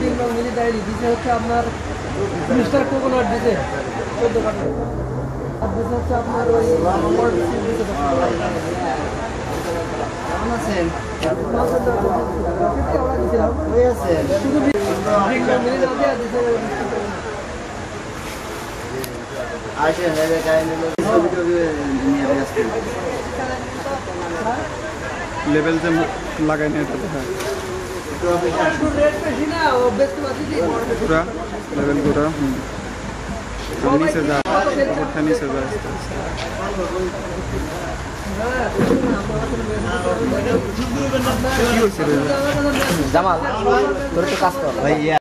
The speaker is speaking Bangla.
মিলিটারি দিছে হচ্ছে আপনার মিস্টার কোকোনাট দিছে 14 কাটা আর দিছে হচ্ছে আপনার ওই ওয়ার্ড দিছে কেমন আছেন আমরা দিছিলাম ওই আছে শুধু মিলিটারি দিছে আইসে নেবে কাই নিলো ভিডিও নিয়ে আসছে लेवल से लगाए नहीं था पूरा लेवल पूरा 19,000 জামাল তোর তো কাজ কর ভাই